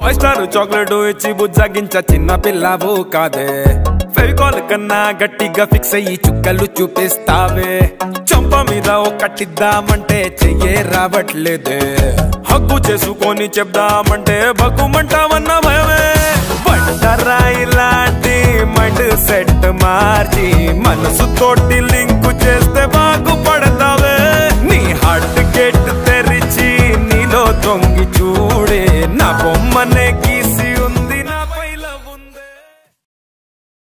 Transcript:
five star chocolate ఇచ్చి బుజ్జగించ చిన్న పిల్లవు కాదే ఫెవికాల్ కన్నా గట్టిగా ఫిక్స్ అయ్యి చుక్కలు చూపిస్తావే చంప మీద ఒకటిద్దామంటే చెయ్యే రావట్లేదే హక్కు చేసుకొని చెప్దామంటే బగ్గుమంటావన్న భయమే బండరాయి లాంటి మైండ్ సెట్ మార్చి మనసు తోటి లింకు చేస్తే బాగు